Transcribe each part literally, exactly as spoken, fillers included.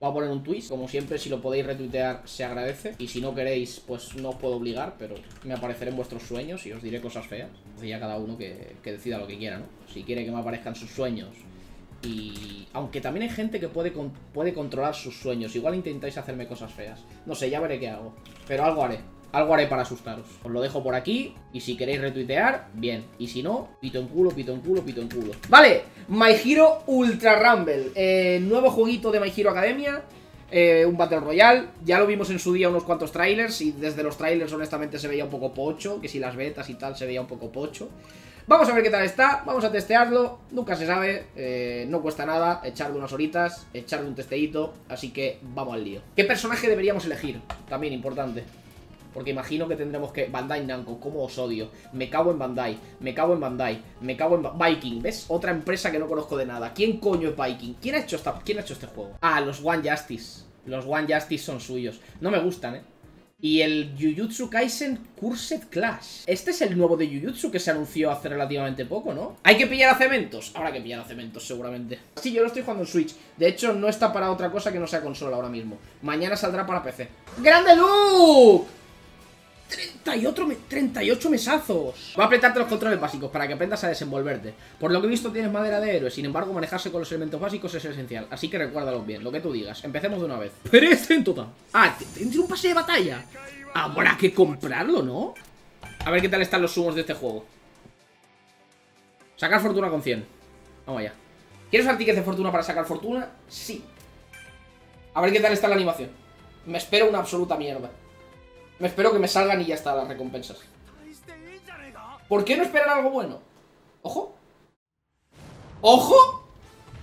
Voy a poner un tweet, como siempre, si lo podéis retuitear se agradece. Y si no queréis, pues no os puedo obligar, pero me apareceré en vuestros sueños y os diré cosas feas. Y ya cada uno que, que decida lo que quiera, ¿no? Si quiere que me aparezcan sus sueños. Y aunque también hay gente que puede, con, puede controlar sus sueños. Igual intentáis hacerme cosas feas. No sé, ya veré qué hago. Pero algo haré. Algo haré para asustaros. Os lo dejo por aquí. Y si queréis retuitear, bien. Y si no, pito en culo, pito en culo, pito en culo. Vale, My Hero Ultra Rumble. eh, Nuevo jueguito de My Hero Academia. eh, Un Battle Royale. Ya lo vimos en su día unos cuantos trailers. Y desde los trailers honestamente se veía un poco pocho. Que si las betas y tal se veía un poco pocho. Vamos a ver qué tal está, vamos a testearlo. Nunca se sabe, eh, no cuesta nada echarle unas horitas, echarle un testeíto. Así que vamos al lío. ¿Qué personaje deberíamos elegir? También importante. Porque imagino que tendremos que... Bandai Namco, cómo os odio. Me cago en Bandai, me cago en Bandai, me cago en... Ba Viking, ¿ves? Otra empresa que no conozco de nada. ¿Quién coño es Viking? ¿Quién ha hecho esta... ¿Quién ha hecho este juego? Ah, los One Justice. Los One Justice son suyos. No me gustan, ¿eh? Y el Jujutsu Kaisen Cursed Clash. Este es el nuevo de Jujutsu que se anunció hace relativamente poco, ¿no? Hay que pillar a Cementos. Habrá que pillar a Cementos seguramente. Sí, yo lo estoy jugando en Switch. De hecho, no está para otra cosa que no sea consola ahora mismo. Mañana saldrá para P C. ¡Grande Luke! treinta y ocho mesazos. Voy a apretarte los controles básicos para que aprendas a desenvolverte. Por lo que he visto tienes madera de héroe. Sin embargo, manejarse con los elementos básicos es esencial. Así que recuérdalos bien, lo que tú digas. Empecemos de una vez. Perece en total. Ah, ¿tendré un pase de batalla? Habrá que comprarlo, ¿no? A ver qué tal están los sumos de este juego. Sacar fortuna con cien. Vamos allá. ¿Quieres usar tickets de fortuna para sacar fortuna? Sí. A ver qué tal está la animación. Me espero una absoluta mierda. Me espero que me salgan y ya está las recompensas. ¿Por qué no esperar algo bueno? ¡Ojo! ¡Ojo!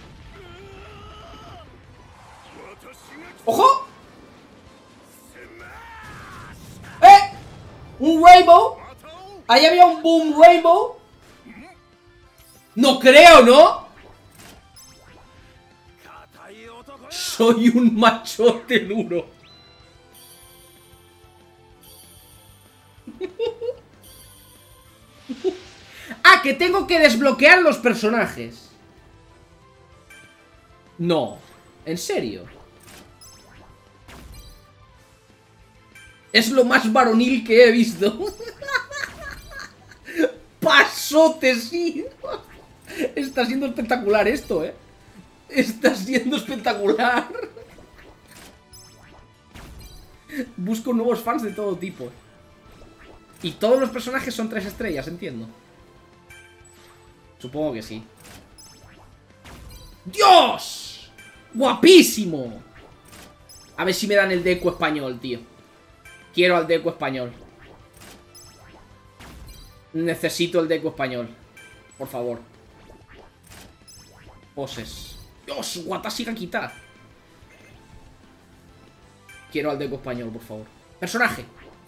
¡Ojo! ¡Eh! ¡Un Rainbow! Ahí había un Boom Rainbow. No creo, ¿no? Soy un machote duro. Ah, que tengo que desbloquear los personajes. No, ¿en serio? Es lo más varonil que he visto. Pasote, sí. Está siendo espectacular esto, eh. Está siendo espectacular. Busco nuevos fans de todo tipo. Y todos los personajes son tres estrellas, entiendo. Supongo que sí. ¡Dios! ¡Guapísimo! A ver si me dan el Deku español, tío. Quiero al Deku español. Necesito el Deku español. Por favor. Poses. ¡Dios! ¡Watashi ga kita! Quiero al Deku español, por favor. Personaje.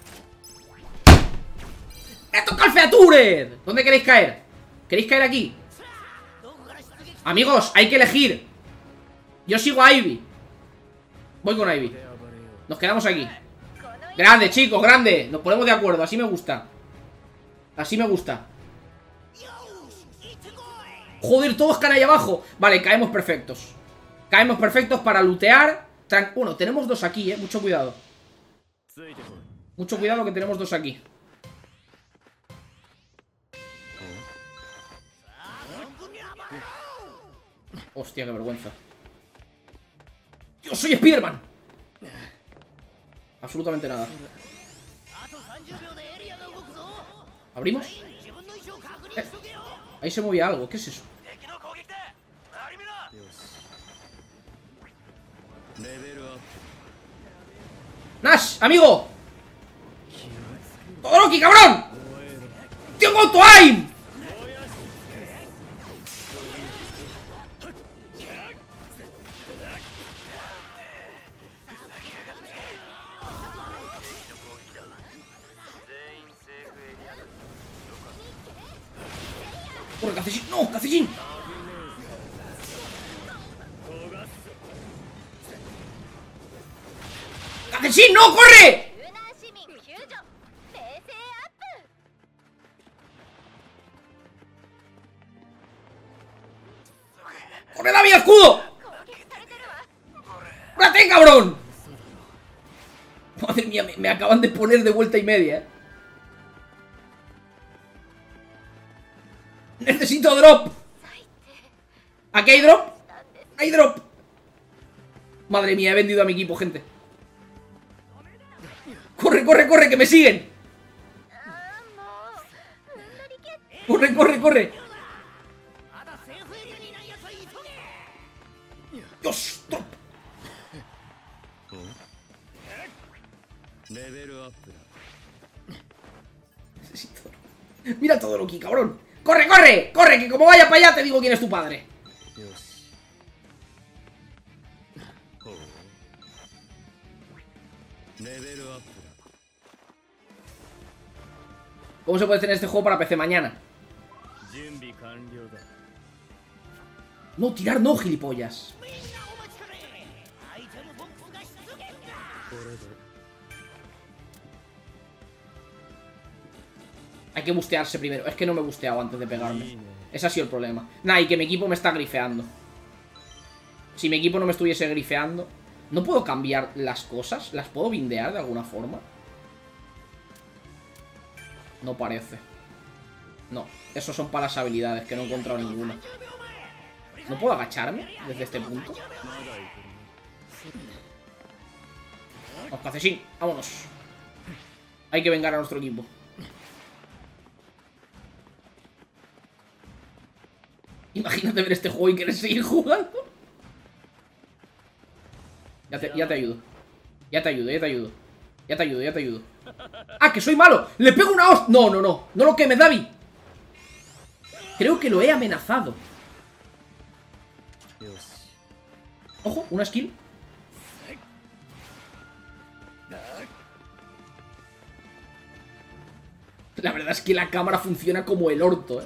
¡Me toca el Featured! ¿Dónde queréis caer? ¿Queréis caer aquí? Amigos, hay que elegir. Yo sigo a Ivy. Voy con Ivy. Nos quedamos aquí. Grande, chicos, grande. Nos ponemos de acuerdo, así me gusta. Así me gusta. Joder, todos caen ahí abajo. Vale, caemos perfectos. Caemos perfectos para lootear. Tran- Bueno, tenemos dos aquí, eh, mucho cuidado. Mucho cuidado que tenemos dos aquí. Hostia, qué vergüenza. ¡Yo soy Spiderman! Absolutamente nada. ¿Abrimos? Eh, ahí se movía algo, ¿qué es eso? ¡Nash, amigo! ¡Todoroki, cabrón! ¡Tengo auto-aim! ¡Corre, Cacellín! ¡No, Cacellín! ¡Cacellín, no! ¡Corre! ¡Corre, David, escudo! ¡Corre, ¡Corre, cabrón! Madre mía, me, me acaban de poner de vuelta y media, ¿eh? Necesito drop. ¿Aquí hay drop? ¡Hay drop! Madre mía, he vendido a mi equipo, gente. ¡Corre, corre, corre! ¡Que me siguen! ¡Corre, corre, corre! ¡Dios! ¡Drop! Necesito... Mira todo lo que, cabrón. ¡Corre, corre! ¡Corre! Que como vaya para allá te digo quién es tu padre. ¿Cómo se puede tener este juego para P C mañana? No, tirar no, gilipollas. Hay que bustearse primero. Es que no me he busteado antes de pegarme. Ese ha sido el problema. Nah, y que mi equipo me está grifeando. Si mi equipo no me estuviese grifeando... ¿No puedo cambiar las cosas? ¿Las puedo bindear de alguna forma? No parece. No, esos son para las habilidades, que no he encontrado ninguna. ¿No puedo agacharme desde este punto? Vamos, Cacesín, vámonos. Hay que vengar a nuestro equipo. Imagínate ver este juego y querer seguir jugando. Ya te, ya te ayudo. Ya te ayudo, ya te ayudo. Ya te ayudo, ya te ayudo. ¡Ah, que soy malo! ¡Le pego una hostia! No, no, no. No lo quemes, David. Creo que lo he amenazado. Ojo, una skill. La verdad es que la cámara funciona como el orto, eh.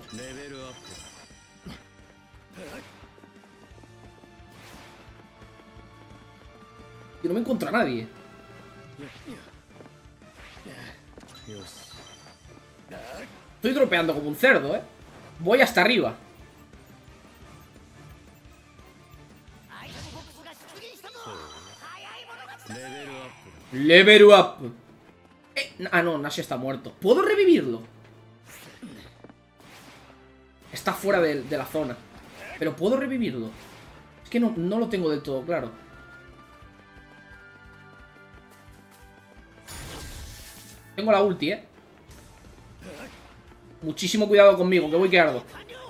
Y no me encuentro a nadie. Estoy dropeando como un cerdo, eh. Voy hasta arriba. Level up. eh, Ah, no, Nash está muerto. ¿Puedo revivirlo? Está fuera de, de la zona. Pero ¿puedo revivirlo? Es que no, no lo tengo del todo claro. Tengo la ulti, eh. Muchísimo cuidado conmigo, que voy que ardo.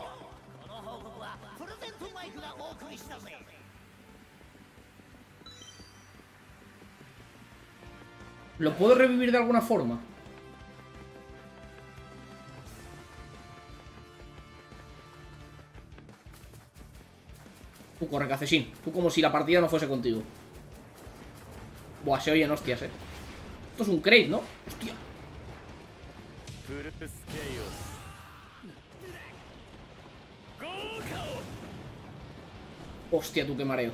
¿Lo puedo revivir de alguna forma? Tú corre, Cacesín. Tú como si la partida no fuese contigo. Buah, se oyen hostias, eh. Esto es un crate, ¿no? Hostia. Hostia, tú qué mareo.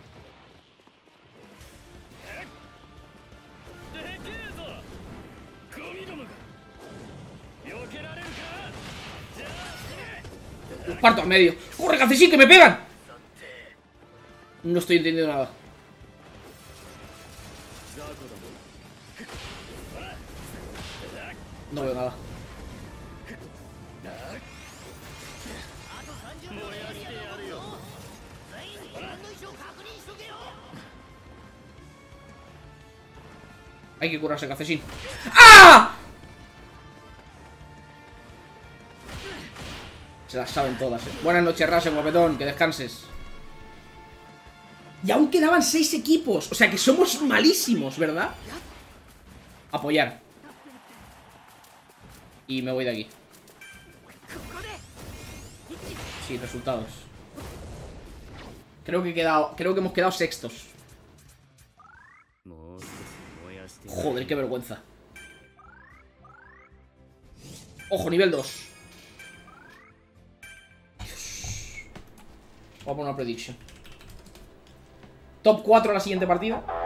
Los parto al medio. ¡Corre, Cacesín, que me pegan! No estoy entendiendo nada. No veo nada. Hay que curarse, Cacesín. ¡Ah! Se las saben todas, eh. Buenas noches, Rasen, guapetón. Que descanses. Y aún quedaban seis equipos. O sea que somos malísimos, ¿verdad? Apoyar. Y me voy de aquí. Sí, resultados. Creo que he quedado. Creo que hemos quedado sextos. Joder, qué vergüenza. Ojo, nivel dos. Dios. Voy a poner una prediction. Top cuatro la siguiente partida.